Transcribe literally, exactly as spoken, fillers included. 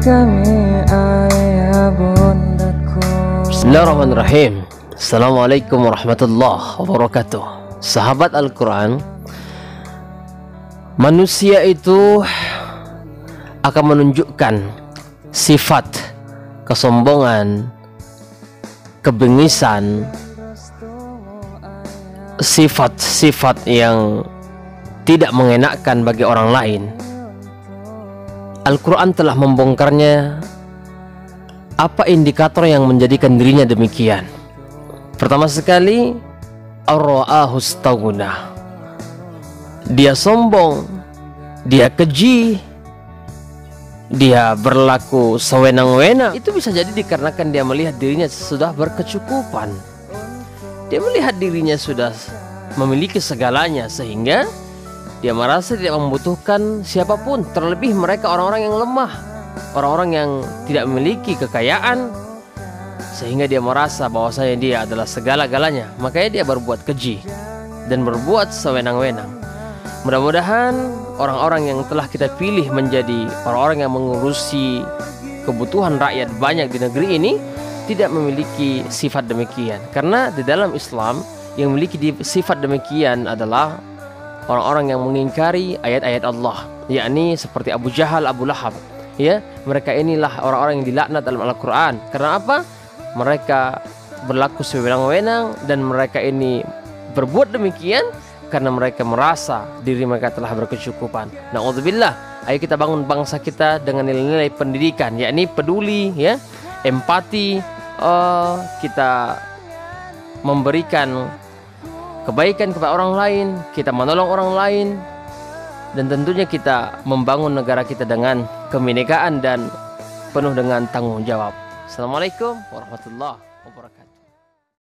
kami ayah bundaku. Bismillahirrahmanirrahim. Assalamualaikum warahmatullahi wabarakatuh. Sahabat Al-Quran, manusia itu akan menunjukkan sifat kesombongan, kebengisan, sifat-sifat yang tidak mengenakkan bagi orang lain. Al-Quran telah membongkarnya. Apa indikator yang menjadikan dirinya demikian? Pertama sekali, ar-ra'ahu istaghna. Dia sombong, dia keji, dia berlaku sewenang-wenang. Itu bisa jadi dikarenakan dia melihat dirinya sudah berkecukupan. Dia melihat dirinya sudah memiliki segalanya, sehingga dia merasa tidak membutuhkan siapapun. Terlebih mereka orang-orang yang lemah, orang-orang yang tidak memiliki kekayaan, sehingga dia merasa bahwasanya dia adalah segala-galanya. Makanya dia berbuat keji dan berbuat sewenang-wenang. Mudah-mudahan orang-orang yang telah kita pilih menjadi orang-orang yang mengurusi kebutuhan rakyat banyak di negeri ini tidak memiliki sifat demikian. Karena di dalam Islam yang memiliki sifat demikian adalah orang-orang yang mengingkari ayat-ayat Allah, yakni seperti Abu Jahal, Abu Lahab. Ya, mereka inilah orang-orang yang dilaknat dalam Al-Quran. Karena apa? Mereka berlaku sewenang-wenang, dan mereka ini berbuat demikian karena mereka merasa diri mereka telah berkecukupan. Na'udzubillah. Ayo kita bangun bangsa kita dengan nilai-nilai pendidikan, yakni peduli, ya, empati. Uh, kita memberikan kebaikan kepada orang lain, kita menolong orang lain, dan tentunya kita membangun negara kita dengan kebinekaan dan penuh dengan tanggung jawab. Assalamualaikum warahmatullahi wabarakatuh.